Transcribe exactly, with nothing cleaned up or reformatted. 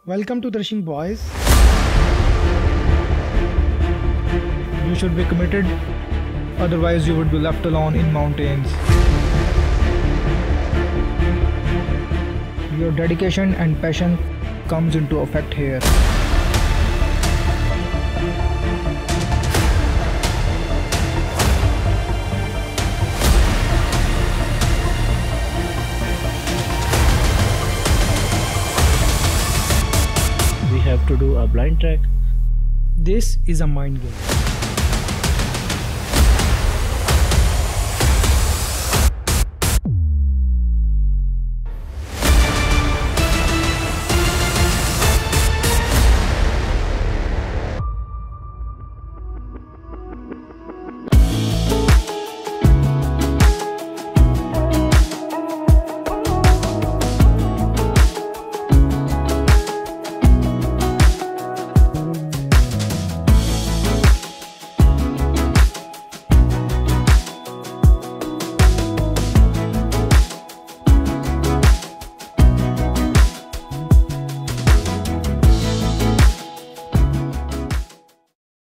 Welcome to Tarishing, boys. You should be committed, otherwise you would be left alone in mountains. Your dedication and passion comes into effect here. We have to do a blind track. This is a mind game.